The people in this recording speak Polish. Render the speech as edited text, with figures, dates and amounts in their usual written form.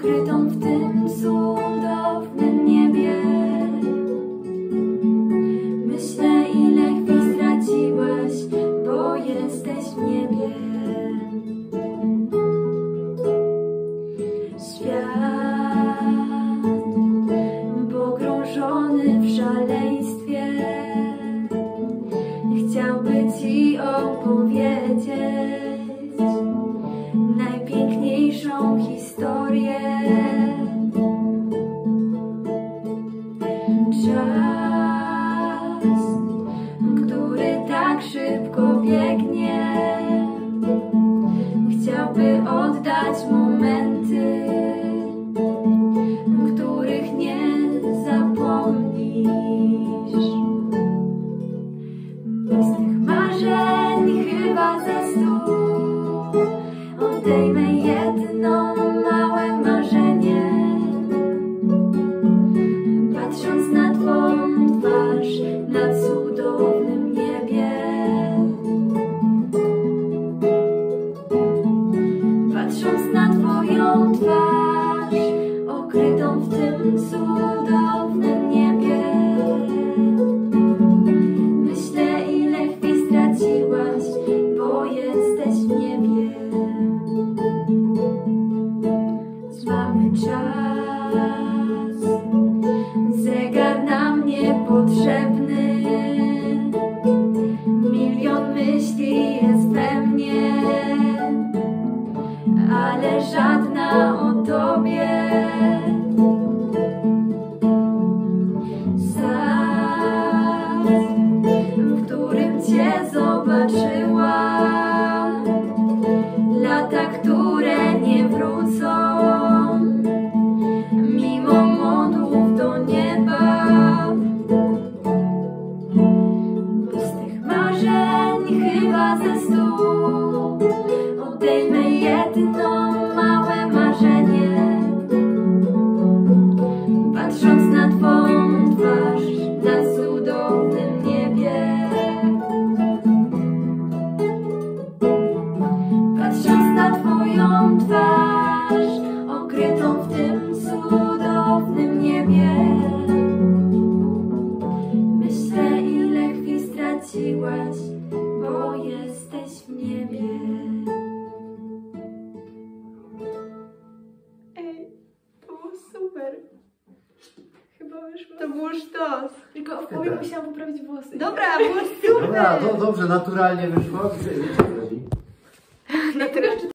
okrytą w tym cudownym niebie. Myślę, ile chwil straciłaś, bo jesteś w niebie. Świat pogrążony w szaleństwie chciałby ci opowiedzieć najpiękniejszą historię. Czas, który tak szybko biegnie, chciałby oddać momenty, których nie zapomnisz. Bez tych marzeń chyba ze stu odejmę jedno małe marzenie. Patrząc na twą twarz na cudownym niebie, patrząc na twoją twarz okrytą w tym cudownym niebie, myślę, ile chwil straciłaś, bo jesteś w niebie. Mamy czas, zegar nam niepotrzebny, milion myśli jest we mnie, ale żadna o tobie. Sad, w którym cię zobaczyłam, lata, które nie wrócą, mimo modłów do nieba. Bez tych marzeń chyba ze stu odejmę jedno małe marzenie. Patrząc na twą twarz na cudownym niebie, patrząc na twoją twarz okrytą w tym cudownym niebie, myślę, ile chwil straciłaś, bo jesteś w niebie. Ej, to było super. Chyba wyszło. To było sztos. Tylko w połowie musiałam poprawić włosy. Dobra, było super. Dobra, to dobrze, naturalnie wyszło. Naturalnie.